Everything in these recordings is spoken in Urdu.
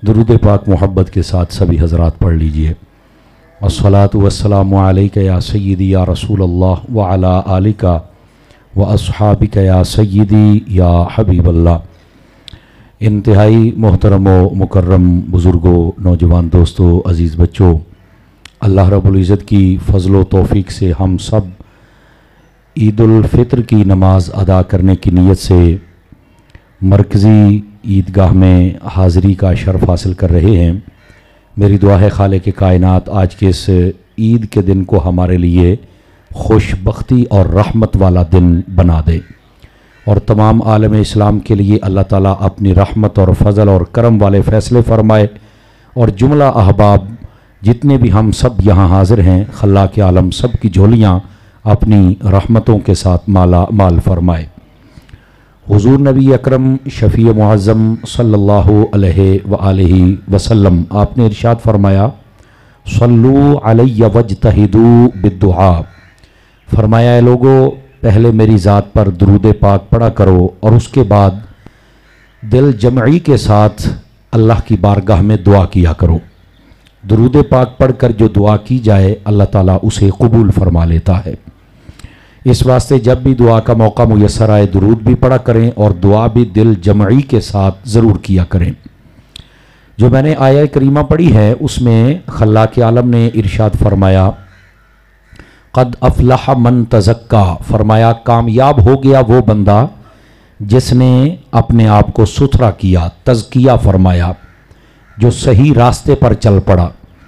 درود پاک محبت کے ساتھ سبھی حضرات پڑھ لیجئے۔ الصلاۃ والسلام علیک یا سیدی یا رسول اللہ وعلی آلک و اصحابک یا سیدی یا حبیب اللہ۔ انتہائی محترم و مکرم بزرگوں، نوجوان دوستوں، عزیز بچوں، اللہ رب العزت کی فضل و توفیق سے ہم سب عید الفطر کی نماز ادا کرنے کی نیت سے مرکزی عیدگاہ میں حاضری کا شرف حاصل کر رہے ہیں۔ میری دعا ہے خالق کائنات آج کے اس عید کے دن کو ہمارے لیے خوش بختی اور رحمت والا دن بنا دے، اور تمام عالم اسلام کے لیے اللہ تعالیٰ اپنی رحمت اور فضل اور کرم والے فیصلے فرمائے، اور جملہ احباب جتنے بھی ہم سب یہاں حاضر ہیں، خلاق عالم سب کی جھولیاں اپنی رحمتوں کے ساتھ مالا مال فرمائے۔ حضور نبی اکرم شفیع معظم صلی اللہ علیہ وآلہ وسلم آپ نے ارشاد فرمایا، صلو علی واجتہدوا بالدعاء، فرمایا اے لوگو پہلے میری ذات پر درود پاک پڑھا کرو اور اس کے بعد دل جمعی کے ساتھ اللہ کی بارگاہ میں دعا کیا کرو۔ درود پاک پڑھ کر جو دعا کی جائے اللہ تعالیٰ اسے قبول فرما لیتا ہے۔ اس واسطے جب بھی دعا کا موقع میسر آئے درود بھی پڑھا کریں اور دعا بھی دل جمعی کے ساتھ ضرور کیا کریں۔ جو میں نے آیہ کریمہ پڑھی ہے اس میں خلاق عالم نے ارشاد فرمایا، قد افلح من تزکا، فرمایا کامیاب ہو گیا وہ بندہ جس نے اپنے آپ کو ستھرا کیا، تزکیہ فرمایا، جو صحیح راستے پر چل پڑا۔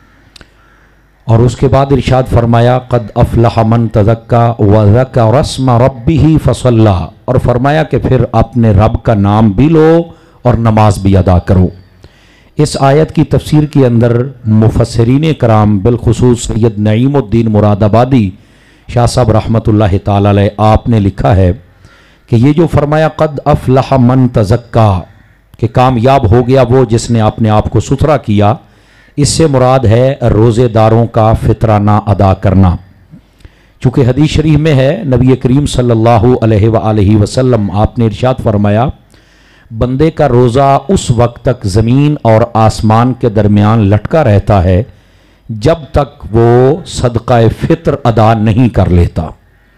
اور اس کے بعد ارشاد فرمایا، قد افلح من تزکا وذکر اسم ربہ فصلی، اور فرمایا کہ پھر اپنے رب کا نام بھی لو اور نماز بھی ادا کرو۔ اس آیت کی تفسیر کے اندر مفسرین کرام بالخصوص سید نعیم الدین مراد آبادی شاہ صاحب رحمۃ اللہ تعالی علیہ آپ نے لکھا ہے کہ یہ جو فرمایا قد افلح من تزکا کہ کامیاب ہو گیا وہ جس نے اپنے آپ کو ستھرا کیا، اس سے مراد ہے روزے داروں کا فطرانہ ادا کرنا۔ چونکہ حدیث شریف میں ہے، نبی کریم صلی اللہ علیہ وآلہ وسلم آپ نے ارشاد فرمایا، بندے کا روزہ اس وقت تک زمین اور آسمان کے درمیان لٹکا رہتا ہے جب تک وہ صدقہ فطر ادا نہیں کر لیتا۔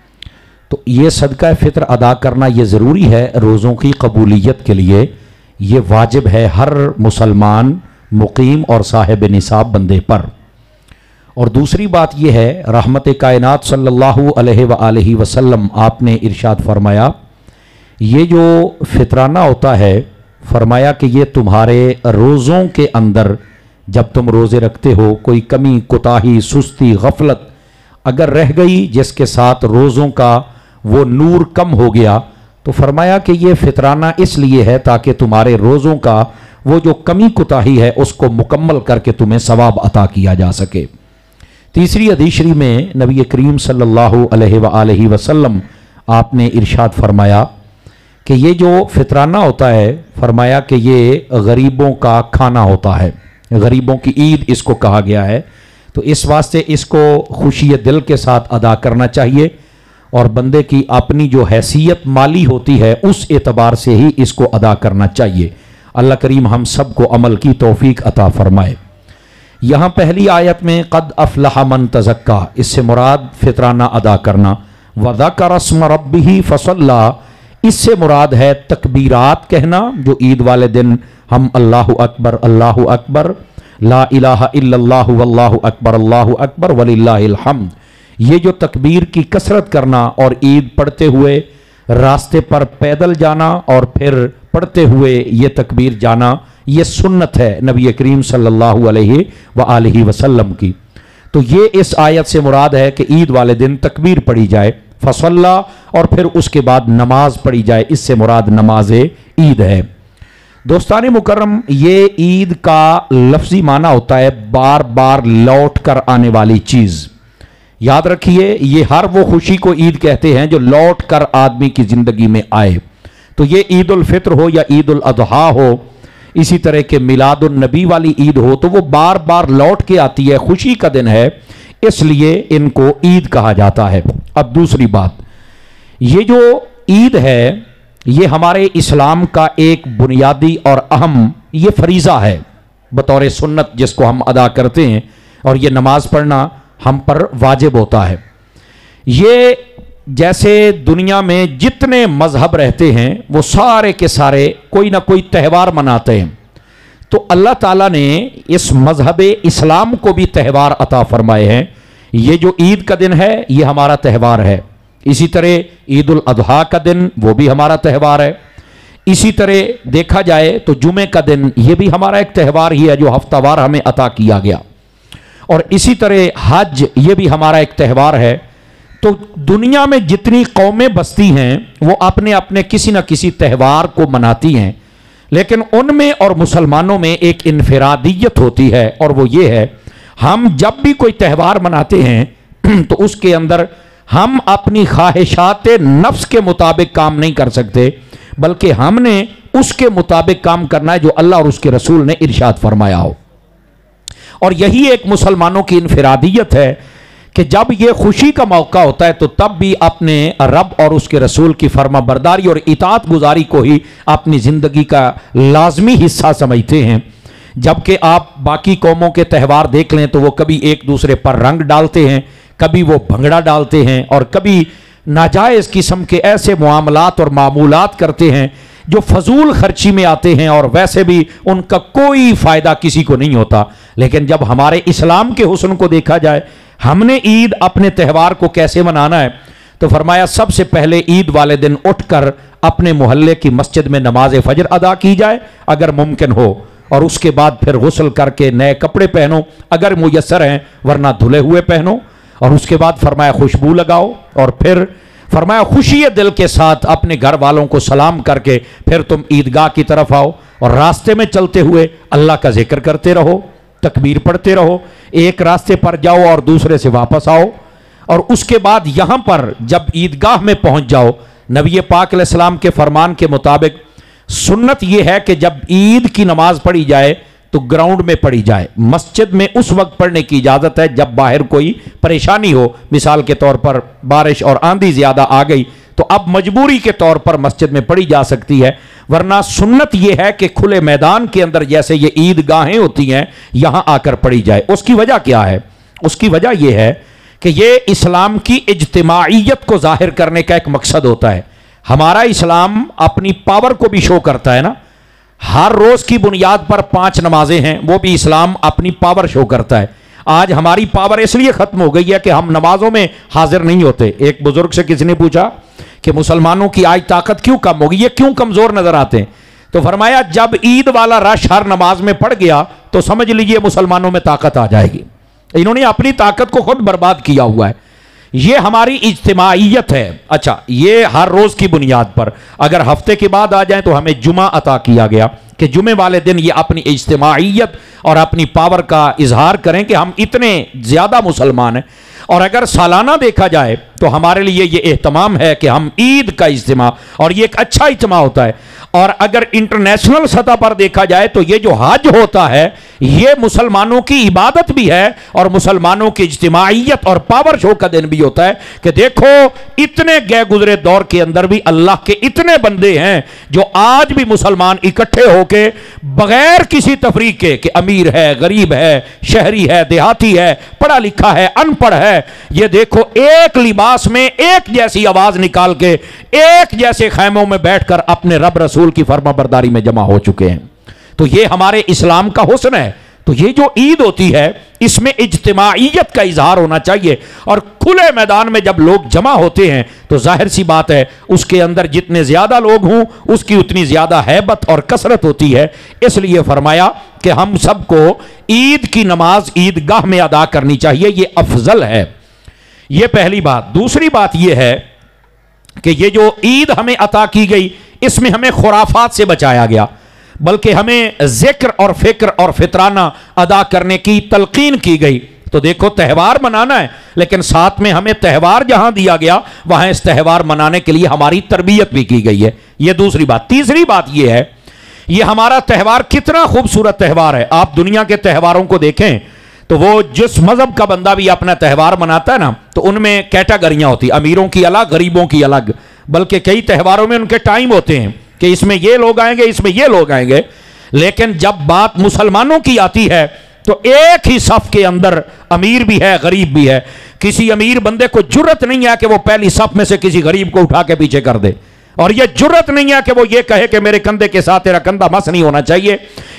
تو یہ صدقہ فطر ادا کرنا یہ ضروری ہے روزوں کی قبولیت کے لیے، یہ واجب ہے ہر مسلمان مقیم اور صاحب نصاب بندے پر۔ اور دوسری بات یہ ہے، رحمت کائنات صلی اللہ علیہ وآلہ وسلم آپ نے ارشاد فرمایا، یہ جو فطرانہ ہوتا ہے، فرمایا کہ یہ تمہارے روزوں کے اندر جب تم روزے رکھتے ہو کوئی کمی کوتاہی سستی غفلت اگر رہ گئی جس کے ساتھ روزوں کا وہ نور کم ہو گیا، تو فرمایا کہ یہ فطرانہ اس لیے ہے تاکہ تمہارے روزوں کا وہ جو کمی کوتاہی ہے اس کو مکمل کر کے تمہیں ثواب عطا کیا جا سکے۔ تیسری حدیث شریف میں نبی کریم صلی اللہ علیہ وآلہ وسلم آپ نے ارشاد فرمایا کہ یہ جو فطرانہ ہوتا ہے، فرمایا کہ یہ غریبوں کا کھانا ہوتا ہے، غریبوں کی عید اس کو کہا گیا ہے، تو اس واسطے اس کو خوشی دل کے ساتھ ادا کرنا چاہیے، اور بندے کی اپنی جو حیثیت مالی ہوتی ہے اس اعتبار سے ہی اس کو ادا کرنا چاہیے۔ اللہ کریم ہم سب کو عمل کی توفیق عطا فرمائے۔ یہاں پہلی آیت میں قد افلح من تزکا، اس سے مراد فطرانہ ادا کرنا، وذکر اسم ربہ فصلی، اس سے مراد ہے تکبیرات کہنا جو عید والے دن ہم اللہ اکبر لا الہ الا اللہ واللہ اکبر وللہ الحمد، یہ جو تکبیر کی کثرت کرنا اور عید پڑھتے ہوئے راستے پر پیدل جانا اور پھر پڑھتے ہوئے یہ تکبیر جانا، یہ سنت ہے نبی کریم صلی اللہ علیہ وآلہ وسلم کی۔ تو یہ اس آیت سے مراد ہے کہ عید والے دن تکبیر پڑھی جائے فصلی، اور پھر اس کے بعد نماز پڑھی جائے، اس سے مراد نماز عید ہے۔ دوستان مکرم، یہ عید کا لفظی معنی ہوتا ہے بار بار لوٹ کر آنے والی چیز۔ یاد رکھیے یہ ہر وہ خوشی کو عید کہتے ہیں جو لوٹ کر آدمی کی زندگی میں آئے، تو یہ عید الفطر ہو یا عید الاضحیٰ ہو، اسی طرح کے میلاد النبی والی عید ہو، تو وہ بار بار لوٹ کے آتی ہے، خوشی کا دن ہے، اس لیے ان کو عید کہا جاتا ہے۔ اب دوسری بات، یہ جو عید ہے یہ ہمارے اسلام کا ایک بنیادی اور اہم یہ فریضہ ہے، बतौर सुन्नत जिसको हम अदा करते हैं, और ये नमाज पढ़ना हम पर वाजिब होता है। ये जैसे दुनिया में जितने मजहब रहते हैं वो सारे के सारे कोई ना कोई त्यौहार मनाते हैं, तो अल्लाह ताला ने इस मजहब इस्लाम को भी त्यौहार अता फरमाए हैं। ये जो ईद का दिन है ये हमारा त्यौहार है, इसी तरह ईद उल अजहा का दिन वो भी हमारा त्यौहार है, इसी तरह देखा जाए तो जुमे का दिन ये भी हमारा एक त्यौहार ही है जो हफ्तावार हमें अता किया गया, और इसी तरह हज ये भी हमारा एक त्यौहार है। तो दुनिया में जितनी कौमें बसती हैं वो अपने अपने किसी न किसी त्यौहार को मनाती हैं, लेकिन उनमें और मुसलमानों में एक इनफरादियत होती है, और वो ये है हम जब भी कोई त्यौहार मनाते हैं तो उसके अंदर हम अपनी ख्वाहिशात नफ्स के मुताबिक काम नहीं कर सकते, बल्कि हमने उसके मुताबिक काम करना है जो अल्लाह और उसके रसूल ने इरशाद फरमाया हो। और यही एक मुसलमानों की इनफरादियत है कि जब ये खुशी का मौका होता है तो तब भी अपने रब और उसके रसूल की फर्मा बरदारी और इताअत गुजारी को ही अपनी ज़िंदगी का लाजमी हिस्सा समझते हैं। जबकि आप बाकी कौमों के त्यौहार देख लें तो वो कभी एक दूसरे पर रंग डालते हैं, कभी वो भंगड़ा डालते हैं, और कभी नाजायज़ किस्म के ऐसे मामलात और मामूलात करते हैं जो फजूल खर्ची में आते हैं, और वैसे भी उनका कोई फ़ायदा किसी को नहीं होता। लेकिन जब हमारे इस्लाम के हुस्न को देखा जाए, हमने ईद अपने त्यौहार को कैसे मनाना है, तो फरमाया सबसे पहले ईद वाले दिन उठकर अपने मोहल्ले की मस्जिद में नमाज फजर अदा की जाए अगर मुमकिन हो, और उसके बाद फिर गुस्ल करके नए कपड़े पहनो अगर मुयस्सर हैं, वरना धुले हुए पहनो, और उसके बाद फरमाया खुशबू लगाओ, और फिर फरमाया खुशी दिल के साथ अपने घर वालों को सलाम करके फिर तुम ईदगाह की तरफ आओ, और रास्ते में चलते हुए अल्लाह का जिक्र करते रहो, तकबीर पढ़ते रहो, एक रास्ते पर जाओ और दूसरे से वापस आओ। और उसके बाद यहाँ पर जब ईदगाह में पहुँच जाओ, नबी पाक अलैहिस्सलाम के फरमान के मुताबिक सुन्नत यह है कि जब ईद की नमाज पढ़ी जाए तो ग्राउंड में पढ़ी जाए। मस्जिद में उस वक्त पढ़ने की इजाज़त है जब बाहर कोई परेशानी हो, मिसाल के तौर पर बारिश और आंधी ज़्यादा आ गई तो अब मजबूरी के तौर पर मस्जिद में पढ़ी जा सकती है, वरना सुन्नत यह है कि खुले मैदान के अंदर जैसे ये ईदगाहें होती हैं यहाँ आकर पढ़ी जाए। उसकी वजह क्या है? उसकी वजह यह है कि ये इस्लाम की इज्तिमाइयत को जाहिर करने का एक मकसद होता है। हमारा इस्लाम अपनी पावर को भी शो करता है ना, हर रोज की बुनियाद पर 5 नमाजें हैं, वो भी इस्लाम अपनी पावर शो करता है। आज हमारी पावर इसलिए खत्म हो गई है कि हम नमाजों में हाजिर नहीं होते। एक बुजुर्ग से किसी ने पूछा कि मुसलमानों की आज ताकत क्यों कम हो गई, ये क्यों कमजोर नजर आते हैं? तो फरमाया जब ईद वाला रश हर नमाज में पड़ गया तो समझ लीजिए मुसलमानों में ताकत आ जाएगी। इन्होंने अपनी ताकत को खुद बर्बाद किया हुआ है। ये हमारी इज्तिमाइयत है। अच्छा, ये हर रोज की बुनियाद पर, अगर हफ्ते के बाद आ जाए तो हमें जुमा अता किया गया कि जुमे वाले दिन ये अपनी इज्तिमाइयत और अपनी पावर का इजहार करें कि हम इतने ज्यादा मुसलमान हैं। और अगर सालाना देखा जाए तो हमारे लिए ये एहतमाम है कि हम ईद का इज्तिमा, और ये एक अच्छा इज्तिमा होता है। और अगर इंटरनेशनल सतह पर देखा जाए तो ये जो हज होता है ये मुसलमानों की इबादत भी है और मुसलमानों की इज्तिमाइयत और पावर शो का दिन भी होता है कि देखो इतने गए गुजरे दौर के अंदर भी अल्लाह के इतने बंदे हैं जो आज भी मुसलमान इकट्ठे होके बगैर किसी तफरीक के कि अमीर है, गरीब है, शहरी है, देहाती है, पढ़ा लिखा है, अनपढ़ है, ये देखो एक लिबास में एक जैसी आवाज निकाल के एक जैसे खैमों में बैठकर अपने रब रसूल की फर्माबरदारी में जमा हो चुके हैं। तो ये हमारे इस्लाम का हुस्न है। तो ये जो ईद होती है इसमें इज्तिमाइयत का इजहार होना चाहिए, और खुले मैदान में जब लोग जमा होते हैं तो जाहिर सी बात है उसके अंदर जितने ज्यादा लोग हों उसकी उतनी ज्यादा हैबत और कसरत होती है। इसलिए फरमाया कि हम सबको ईद की नमाज ईदगाह में अदा करनी चाहिए, ये अफजल है। ये पहली बात। दूसरी बात यह है कि ये जो ईद हमें अता की गई इसमें हमें खुराफात से बचाया गया, बल्कि हमें जिक्र और फिक्र और फितराना अदा करने की तलकीन की गई। तो देखो त्यौहार मनाना है, लेकिन साथ में हमें त्यौहार जहां दिया गया वहां इस त्यौहार मनाने के लिए हमारी तरबियत भी की गई है। यह दूसरी बात। तीसरी बात यह है ये हमारा त्यौहार कितना खूबसूरत त्यौहार है। आप दुनिया के त्यौहारों को देखें तो वो जिस मजहब का बंदा भी अपना त्यौहार मनाता है ना तो उनमें कैटेगरियां होती, अमीरों की अलग, गरीबों की अलग, बल्कि कई त्यौहारों में उनके टाइम होते हैं कि इसमें ये लोग आएंगे, इसमें ये लोग आएंगे। لیکن جب بات مسلمانوں کی آتی ہے تو ایک ہی صف کے اندر امیر بھی ہے غریب بھی ہے. کسی امیر بندے کو جرت نہیں ہے کہ وہ پہلی صف میں سے کسی غریب کو اٹھا کے پیچھے کر دے, اور یہ جرت نہیں ہے کہ وہ یہ کہے کہ میرے کندھے کے ساتھ تیرا کندھا مس نہیں ہونا چاہیے.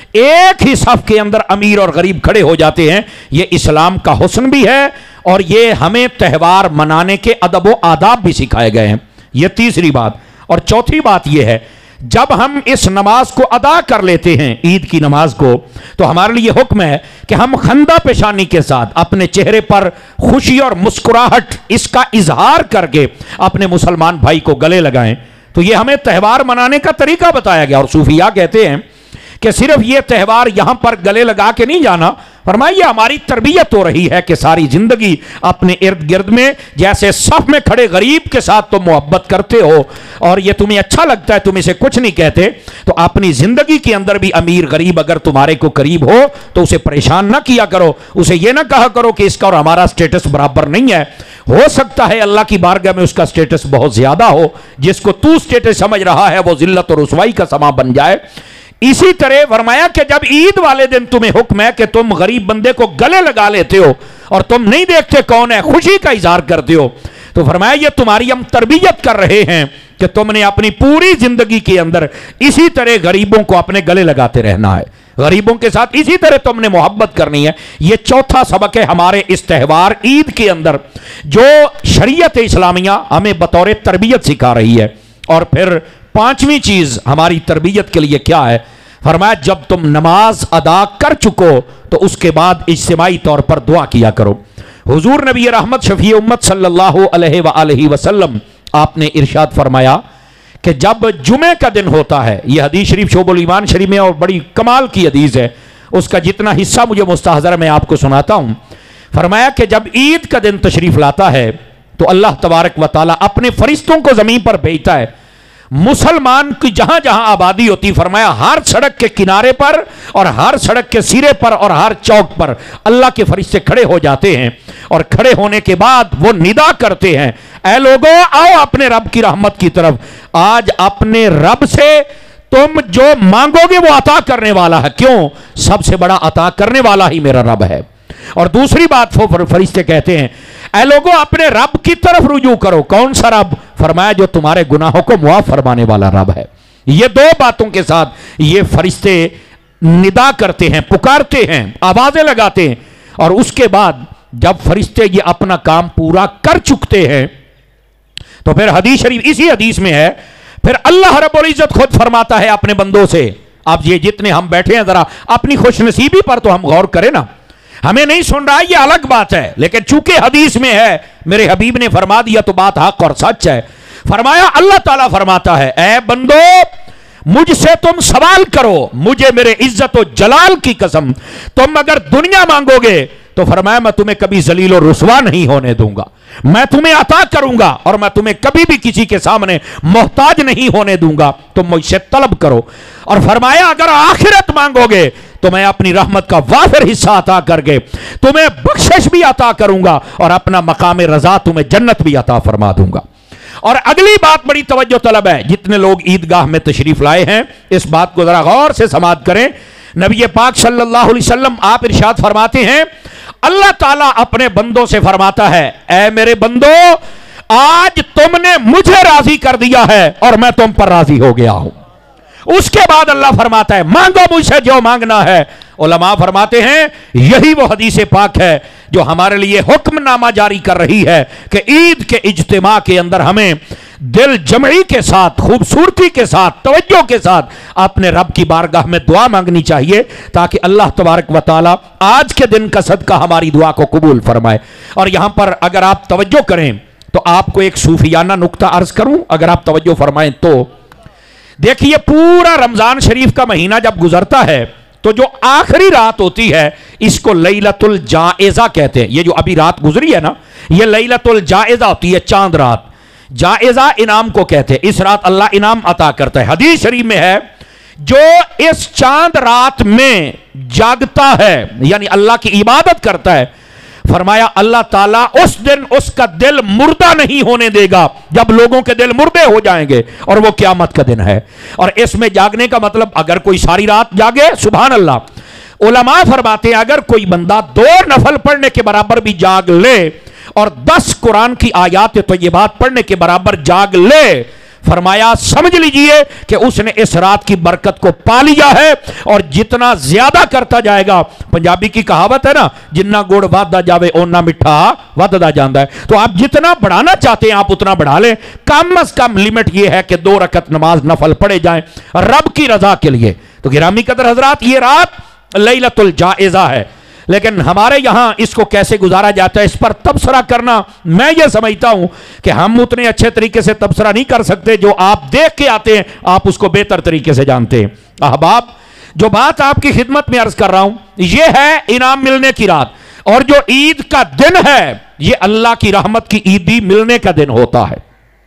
ایک ہی صف کے اندر امیر اور غریب کھڑے ہو جاتے ہیں. یہ اسلام کا حسن بھی ہے اور یہ ہمیں تہوار منانے کے ادب و آداب بھی سکھائے گئے ہیں. یہ تیسری بات. اور چوتھی بات یہ ہے, جب ہم اس نماز کو ادا کر لیتے ہیں, عید کی نماز کو, تو ہمارے لیے حکم ہے کہ ہم خندہ پیشانی کے ساتھ اپنے چہرے پر خوشی اور مسکراہٹ اس کا اظہار کر کے اپنے مسلمان بھائی کو گلے لگائیں. تو یہ ہمیں تہوار منانے کا طریقہ بتایا گیا. اور صوفیاء کہتے ہیں کہ صرف یہ تہوار یہاں پر گلے لگا کے نہیں جانا, فرمایا یہ ہماری تربیت ہو رہی ہے کہ ساری زندگی اپنے ارد گرد میں جیسے صف میں کھڑے غریب کے ساتھ تم محبت کرتے ہو اور یہ تمہیں اچھا لگتا ہے, تم اسے کچھ نہیں کہتے, تو اپنی زندگی کے اندر بھی امیر غریب اگر تمہارے کو قریب ہو تو اسے پریشان نہ کیا کرو. اسے یہ نہ کہا کرو کہ اس کا اور ہمارا سٹیٹس برابر نہیں ہے. ہو سکتا ہے اللہ کی بارگاہ میں اس کا سٹیٹس بہت زیادہ ہو, جس کو تو سٹیٹس سمجھ رہا ہے وہ ذلت اور رسوائی کا سما بن جائے. اسی طرح فرمایا کہ جب عید والے دن تمہیں حکم ہے کہ تم غریب بندے کو گلے لگا لیتے ہو اور تم نہیں دیکھتے کون ہے, خوشی کا اظہار کرتے ہو, تو فرمایا یہ تمہاری ہم تربیت کر رہے ہیں کہ تم نے اپنی پوری زندگی کے اندر اسی طرح غریبوں کو اپنے گلے لگاتے رہنا ہے, غریبوں کے ساتھ اسی طرح تم نے محبت کرنی ہے. یہ چوتھا سبق ہے ہمارے اس تہوار عید کے اندر جو شریعت اسلامیہ ہمیں بطور تربیت سکھا رہی ہے. اور پھر پانچویں چیز ہماری تربیت کے لیے کیا ہے, فرمایا جب تم نماز ادا کر چکو تو اس کے بعد اجتماعی طور پر دعا کیا کرو. حضور نبی رحمت شفیع امت صلی اللہ علیہ وآلہ وسلم آپ نے ارشاد فرمایا کہ جب جمعے کا دن ہوتا ہے, یہ حدیث شریف شعب الایمان شریف میں اور بڑی کمال کی حدیث ہے, اس کا جتنا حصہ مجھے مستحضر میں آپ کو سناتا ہوں. فرمایا کہ جب عید کا دن تشریف لاتا ہے تو اللہ تبارک و تعالی اپنے فرشتوں کو زمین پر بھیجتا ہے. مسلمان کی جہاں جہاں آبادی ہوتی, فرمایا ہر سڑک کے کنارے پر اور ہر سڑک کے سرے پر اور ہر چوک پر اللہ کے فرشتے کھڑے ہو جاتے ہیں, اور کھڑے ہونے کے بعد وہ ندا کرتے ہیں, اے لوگو آؤ اپنے رب کی رحمت کی طرف. آج اپنے رب سے تم جو مانگو گے وہ عطا کرنے والا ہے. کیوں؟ سب سے بڑا عطا کرنے والا ہی میرا رب ہے. اور دوسری بات فرشتے کہتے ہیں اے لوگوں اپنے رب کی طرف رجوع کرو. کون سا رب؟ فرمایا جو تمہارے گناہوں کو معاف فرمانے والا رب ہے. یہ دو باتوں کے ساتھ یہ فرشتے ندا کرتے ہیں, پکارتے ہیں, آوازیں لگاتے ہیں, اور اس کے بعد جب فرشتے یہ اپنا کام پورا کر چکتے ہیں تو پھر حدیث شریف اسی حدیث میں ہے, پھر اللہ رب العزت خود فرماتا ہے اپنے بندوں سے. اب یہ جتنے ہم بیٹھے ہیں ذرا اپنی خوش نصیبی پر تو ہم غور کریں نا. ہمیں نہیں سن رہا یہ الگ بات ہے, لیکن چونکہ حدیث میں ہے میرے حبیب نے فرما دیا تو بات حق اور سچ ہے. فرمایا اللہ تعالیٰ فرماتا ہے اے بندو مجھ سے تم سوال کرو, مجھے میرے عزت و جلال کی قسم تم اگر دنیا مانگو گے تو فرمایا میں تمہیں کبھی ذلیل و رسوا نہیں ہونے دوں گا, میں تمہیں عطا کروں گا اور میں تمہیں کبھی بھی کسی کے سامنے محتاج نہیں ہونے دوں گا, تم مجھ سے طلب کرو. اور فرمایا اگر آخرت مانگو گے تو میں اپنی رحمت کا وافر حصہ عطا کر کے تمہیں بخشش بھی عطا کروں گا اور اپنا مقام رضا تمہیں جنت بھی عطا فرما دوں گا. اور اگلی بات بڑی توجہ طلب ہے, جتنے لوگ عیدگاہ میں تشریف لائے ہیں اس بات کو ذرا غور سے سماعت کریں. نبی پاک صلی اللہ علیہ وسلم آپ ارشاد فرماتے ہیں اللہ تعالیٰ اپنے بندوں سے فرماتا ہے اے میرے بندو آج تم نے مجھے راضی کر دیا ہے اور میں تم پر راضی ہو گیا ہوں. اس کے بعد اللہ فرماتا ہے مانگو مجھ سے جو مانگنا ہے. علماء فرماتے ہیں یہی وہ حدیث پاک ہے جو ہمارے لیے حکم نامہ جاری کر رہی ہے کہ عید کے اجتماع کے اندر ہمیں دل جمعی کے ساتھ, خوبصورتی کے ساتھ, توجہ کے ساتھ اپنے رب کی بارگاہ میں دعا مانگنی چاہیے تاکہ اللہ تبارک و تعالی آج کے دن کا صدقہ ہماری دعا کو قبول فرمائے. اور یہاں پر اگر آپ توجہ کریں تو آپ کو ایک صوفیانہ نکتہ عرض کروں, اگر آپ توجہ فرمائیں تو دیکھیے پورا رمضان شریف کا مہینہ جب گزرتا ہے تو جو آخری رات ہوتی ہے اس کو لیلۃ الجائزہ کہتے ہیں. یہ جو ابھی رات گزری ہے نا یہ لیلۃ الجائزہ ہوتی ہے, چاند رات. جائزہ انعام کو کہتے ہیں, اس رات اللہ انعام عطا کرتا ہے. حدیث شریف میں ہے جو اس چاند رات میں جاگتا ہے یعنی اللہ کی عبادت کرتا ہے, फरमाया अल्लाह ताला उस दिन उसका दिल मुर्दा नहीं होने देगा जब लोगों के दिल मुर्दे हो जाएंगे, और वो क़यामत का दिन है। और इसमें जागने का मतलब अगर कोई सारी रात जागे, सुभान अल्लाह। उलमा फरमाते हैं अगर कोई बंदा 2 नफल पढ़ने के बराबर भी जाग ले और 10 कुरान की आयात तय्यबात पढ़ने के बराबर जाग ले, फरमाया समझ लीजिए कि उसने इस रात की बरकत को पा लिया है। और जितना ज्यादा करता जाएगा, पंजाबी की कहावत है ना, जिन्ना गुड़ वादा जावे ओना मिठा वधदा जाता है। तो आप जितना बढ़ाना चाहते हैं आप उतना बढ़ा लें। कम अज कम लिमिट यह है कि 2 रकत नमाज नफल पढ़े जाएं रब की रजा के लिए। तो गिरामी कदर हजरात, ये रात लैलतुल जायज़ा है, लेकिन हमारे यहां इसको कैसे गुजारा जाता है इस पर तबसरा करना, मैं ये समझता हूं कि हम उतने अच्छे तरीके से तबसरा नहीं कर सकते। जो आप देख के आते हैं आप उसको बेहतर तरीके से जानते हैं। अहबाब, जो बात आपकी खिदमत में अर्ज कर रहा हूं यह है इनाम मिलने की रात। और जो ईद का दिन है यह अल्लाह की रहमत की ईदी मिलने का दिन होता है।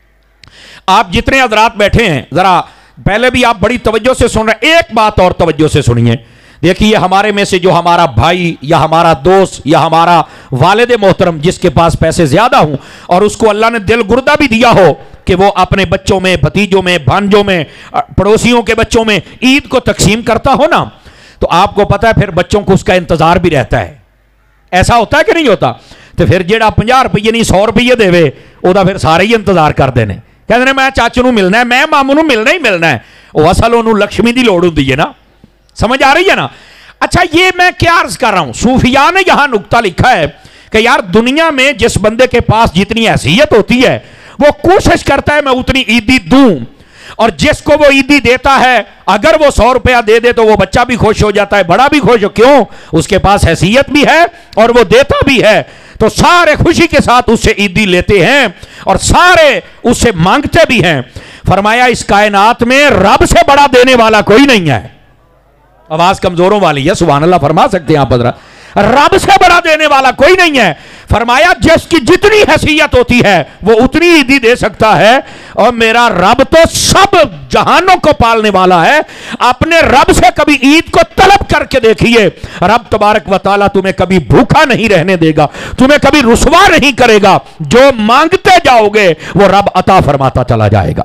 आप जितने हजरात बैठे हैं जरा पहले भी आप बड़ी तवज्जो से सुन रहे हैं, एक बात और तवज्जो से सुनिए। देखिए हमारे में से जो हमारा भाई या हमारा दोस्त या हमारा वालिद मोहतरम जिसके पास पैसे ज्यादा हों और उसको अल्लाह ने दिल गुर्दा भी दिया हो कि वो अपने बच्चों में, भतीजों में, भांजों में, पड़ोसियों के बच्चों में ईद को तकसीम करता हो ना, तो आपको पता है फिर बच्चों को उसका इंतजार भी रहता है। ऐसा होता है कि नहीं होता? तो फिर जेड़ा 50 रुपये नहीं 100 रुपये देवे ओदा फिर सारे ही इंतजार करते हैं, कहते हैं मैं चाचू नूं मिलना है, मैं मामू नूं मिलना ही मिलना है। वो असल उन्होंने लक्ष्मी की लोड़ होती है ना, समझ आ रही है ना? अच्छा, ये मैं क्या अर्ज कर रहा हूं, सूफिया ने यहां नुक्ता लिखा है कि यार दुनिया में जिस बंदे के पास जितनी हैसियत होती है वो कोशिश करता है मैं उतनी ईदी दूं, और जिसको वो ईदी देता है अगर वो 100 रुपया दे दे तो वो बच्चा भी खुश हो जाता है, बड़ा भी खुश हो। क्यों? उसके पास हैसियत भी है और वो देता भी है। तो सारे खुशी के साथ उससे ईदी लेते हैं और सारे उससे मांगते भी हैं। फरमाया इस कायनात में रब से बड़ा देने वाला कोई नहीं है। आवाज कमजोरों वाली है, सुभान अल्लाह फरमा सकते हैं आप हज़रात? रब से बड़ा देने वाला कोई नहीं है। फरमाया जिसकी जितनी हैसियत होती है वो उतनी ईदी दे सकता है, और मेरा रब तो सब जहानों को पालने वाला है। अपने रब से कभी ईद को तलब करके देखिए, रब तबारक व तआला तुम्हें कभी भूखा नहीं रहने देगा, तुम्हें कभी रुसवा नहीं करेगा। जो मांगते जाओगे वो रब अता फरमाता चला जाएगा।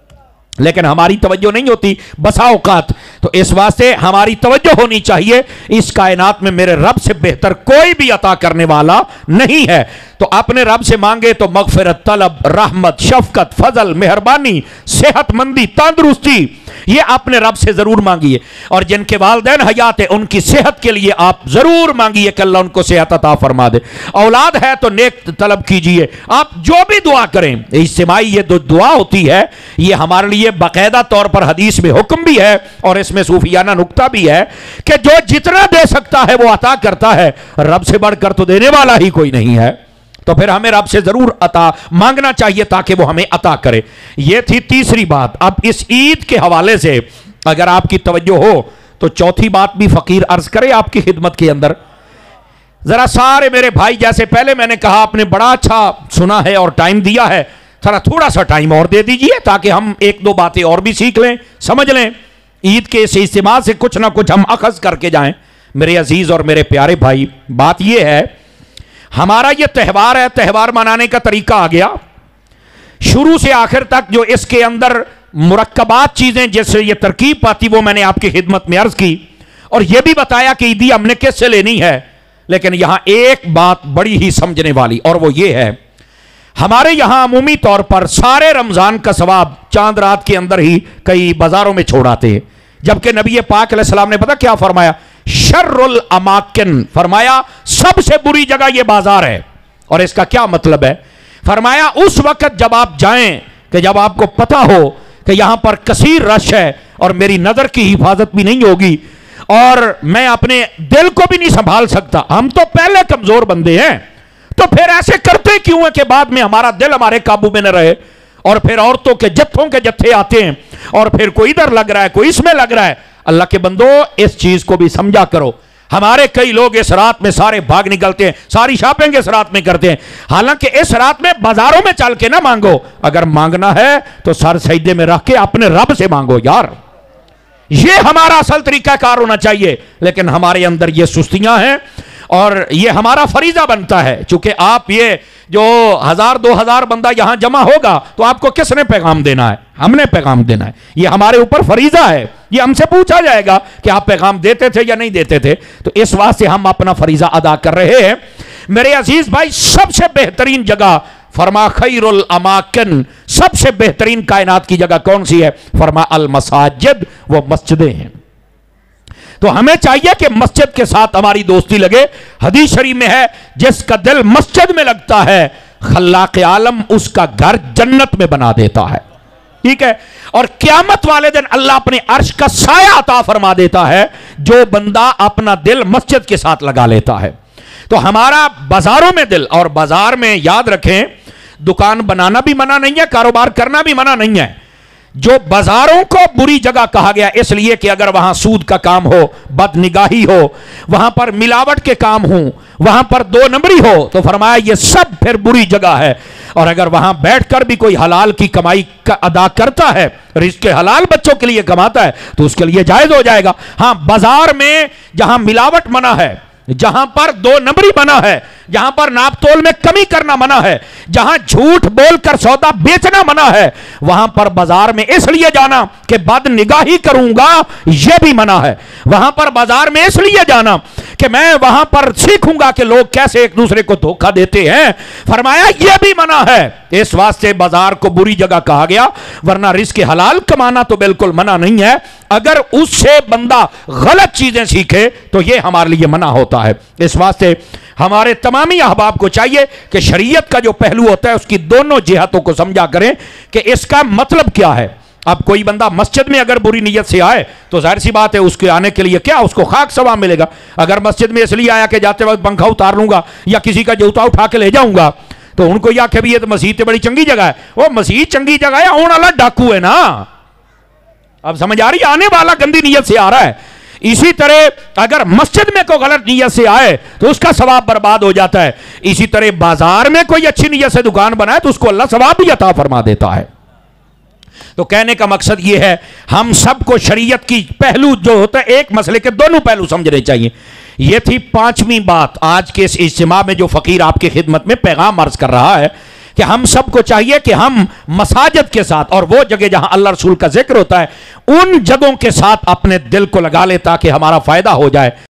लेकिन हमारी तवज्जो नहीं होती बसा औकात, तो इस वास्ते हमारी तवज्जो होनी चाहिए इस कायनात में मेरे रब से बेहतर कोई भी अता करने वाला नहीं है। तो अपने रब से मांगे तो मगफिरत तलब, रहमत, शफकत, फजल, मेहरबानी, सेहतमंदी, तंदुरुस्ती, ये अपने रब से जरूर मांगिए। और जिनके वालिदैन हयात है उनकी सेहत के लिए आप जरूर मांगिए कि अल्लाह उनको सेहत अता फरमा दे। औलाद है तो नेक तलब कीजिए। आप जो भी दुआ करें, इज्तिमाई ये दुआ होती है, ये हमारे लिए बाकायदा तौर पर हदीस में हुक्म भी है और इसमें सूफियाना नुक्ता भी है कि जो जितना दे सकता है वो अता करता है, रब से बढ़कर तो देने वाला ही कोई नहीं है। तो फिर हमें रब से जरूर अता मांगना चाहिए ताकि वो हमें अता करे। ये थी तीसरी बात। अब इस ईद के हवाले से अगर आपकी तवज्जो हो तो चौथी बात भी फकीर अर्ज करे आपकी खिदमत के अंदर। जरा सारे मेरे भाई, जैसे पहले मैंने कहा आपने बड़ा अच्छा सुना है और टाइम दिया है, थोड़ा सा टाइम और दे दीजिए ताकि हम 1-2 बातें और भी सीख लें, समझ लें। ईद के इस इज्तिमा से कुछ ना कुछ हम अखज करके जाएं। मेरे अजीज और मेरे प्यारे भाई, बात यह है हमारा ये त्यौहार है, त्यौहार मनाने का तरीका आ गया शुरू से आखिर तक। जो इसके अंदर मुरक्कबात चीजें जैसे ये तरकीब पाती वो मैंने आपकी खिदमत में अर्ज की, और यह भी बताया कि ईदी हमने किससे लेनी है। लेकिन यहां एक बात बड़ी ही समझने वाली, और वो ये है हमारे यहां अमूमी तौर पर सारे रमजान का सवाब चांद रात के अंदर ही कई बाजारों में छोड़ आते हैं, जबकि नबी पाक अलैहिस्सलाम ने पता क्या फरमाया? शर्रुल अमाकिन, फरमाया सबसे बुरी जगह यह बाजार है। और इसका क्या मतलब है? फरमाया उस वक्त जब आप जाएं कि जब आपको पता हो कि यहां पर कसीर रश है और मेरी नजर की हिफाजत भी नहीं होगी और मैं अपने दिल को भी नहीं संभाल सकता। हम तो पहले कमजोर बंदे हैं, तो फिर ऐसे करते क्यों है कि बाद में हमारा दिल हमारे काबू में न रहे, और फिर औरतों के जत्थे आते हैं और फिर कोई इधर लग रहा है कोई इसमें लग रहा है। अल्लाह के बंदो इस चीज को भी समझा करो। हमारे कई लोग इस रात में सारे भाग निकलते हैं, सारी शॉपिंग इस रात में करते हैं, हालांकि इस रात में बाजारों में चल के ना मांगो। अगर मांगना है तो सर सजदे में रख के अपने रब से मांगो यार, ये हमारा असल तरीकाकार होना चाहिए। लेकिन हमारे अंदर ये सुस्तियां हैं اور یہ ہمارا فریضہ بنتا ہے، چونکہ آپ یہ جو 1000-2000 بندہ یہاں جمع ہوگا تو آپ کو کس نے پیغام دینا ہے؟ ہم نے پیغام دینا ہے، یہ ہمارے اوپر فریضہ ہے، یہ ہم سے پوچھا جائے گا کہ آپ پیغام دیتے تھے یا نہیں دیتے تھے، تو اس واسطے ہم اپنا فریضہ ادا کر رہے ہیں۔ میرے عزیز بھائی، سب سے بہترین جگہ فرما خیر الاماکن، سب سے بہترین کائنات کی جگہ کون سی ہے؟ فرما المساجد، وہ مسجدیں ہیں۔ تو ہمیں چاہیے کہ مسجد کے ساتھ ہماری دوستی لگے۔ حدیث شریف میں ہے جس کا دل مسجد میں لگتا ہے خلاق عالم اس کا گھر جنت میں بنا دیتا ہے، ٹھیک ہے؟ اور قیامت والے دن اللہ اپنے عرش کا سایہ عطا فرما دیتا ہے جو بندہ اپنا دل مسجد کے ساتھ لگا لیتا ہے۔ تو ہمارا بازاروں میں دل، اور بازار میں یاد رکھیں دکان بنانا بھی منع نہیں ہے، کاروبار کرنا بھی منع نہیں ہے۔ جو بازاروں کو بری جگہ کہا گیا اس لیے کہ اگر وہاں سود کا کام ہو، بد نگاہی ہو، وہاں پر ملاوٹ کے کام ہوں، وہاں پر 2 نمبری ہو، تو فرمایا یہ سب پھر بری جگہ ہے۔ اور اگر وہاں بیٹھ کر بھی کوئی حلال کی کمائی ادا کرتا ہے، رزق حلال بچوں کے لیے کماتا ہے، تو اس کے لیے جائز ہو جائے گا۔ ہاں، بازار میں جہاں ملاوٹ منع ہے، جہاں پر 2 نمبری منع ہے، جہاں پر ناپ تول میں کمی کرنا منع ہے، جہاں جھوٹ بول کر سودا بیچنا منع ہے، وہاں پر بازار میں اس لیے جانا کہ بد نگاہی کروں گا یہ بھی منع ہے۔ وہاں پر بازار میں اس لیے جانا کہ میں وہاں پر سیکھوں گا کہ لوگ کیسے ایک دوسرے کو دھوکہ دیتے ہیں، فرمایا یہ بھی منع ہے۔ اس واسطے بازار کو بری جگہ کہا گیا، ورنہ رزق حلال کمانا تو بالکل منع نہیں ہے۔ اگر اس سے بندہ غلط چیزیں سیکھے تو یہ ہمارے لیے منع ہوتا ہے۔ اس واسطے ہمارے تمامی احباب کو چاہیے کہ شریعت کا جو پہلو ہوتا ہے اس کی دونوں جہتوں کو سمجھا کریں کہ اس کا مطلب کیا ہے۔ اب کوئی بندہ مسجد میں اگر بری نیت سے آئے تو ظاہر سی بات ہے اس کے آنے کے لیے کیا اس کو خاک ثواب ملے گا۔ اگر مسجد میں اس لیے آیا کہ جاتے وقت پنکھا اتار لوں گا یا کسی کا جوتا اٹھا کے لے جاؤں گا تو ان کو یہ کہ بھی یہ تو مسجد تے بڑی چنگی جگہ ہے، وہ مسجد چنگی جگہ ہے، آنے والا ڈاکو ہے نا۔ اب سمجھ آ رہی ہے؟ آنے والا گندی نیت سے آ رہا ہے۔ اسی طرح اگر مسجد میں کوئی غلط نیت سے آئے تو اس کا ثواب برباد ہو جاتا ہے۔ اسی طرح بازار میں کوئی اچھی نیت سے دکان بنائے تو اس کو اللہ ثواب بھی عطا فرما دیتا ہے۔ تو کہنے کا مقصد یہ ہے ہم سب کو شریعت کی پہلو جو ہوتا ہے ایک مسئلے کے دونوں پہلو سمجھنے چاہیے۔ یہ تھی 5ویں بات آج کے اس اجتماع میں جو فقیر آپ کی خدمت میں پیغام عرض کر رہا ہے کہ ہم سب کو چاہیے کہ ہم مساجد کے ساتھ اور وہ جگہ جہاں اللہ رسول کا ذکر ہوتا ہے ان جگہوں کے ساتھ اپنے دل کو لگا لیں تاکہ ہمارا فائدہ ہو جائے۔